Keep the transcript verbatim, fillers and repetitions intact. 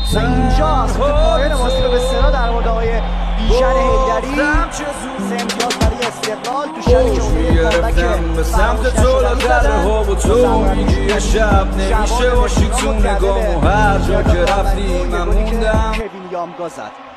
و اینجا از پایان واسه به سنا در مورد آقای بیژن حیدری سه امتیاز برای استقلال تو شبی که اونوی کامبک به سمت تو لازره ها و تو میگی شب نمیشه باشی تو نگاه و هر جا که رفتی من موندم. کوین یامگا زد.